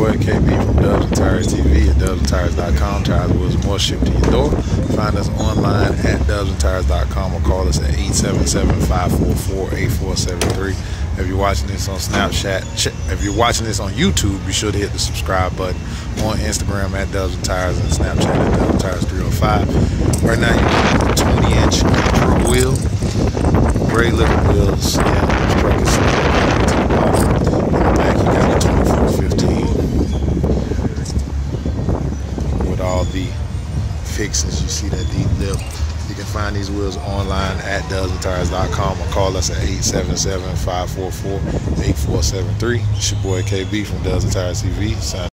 boy KB from Dubs and Tires TV at dubsandtires.com. Tires, wheels, and more shipped to your door. Find us online at dubsandtires.com or call us at 877-544-8473. If you're watching this on Snapchat, if you're watching this on YouTube, be sure to hit the subscribe button. On Instagram at Dubs and Tires and Snapchat at Dubs and Tires 305. Right now you're getting the 20-inch pro wheel, gray little wheels, and sprockets to the bottom. In the back you got the 2415 with all the fixings. You see that deep lip. You can find these wheels online at dubsandtires.com or call us at 877-544-8473. It's your boy KB from Dubs and Tires TV.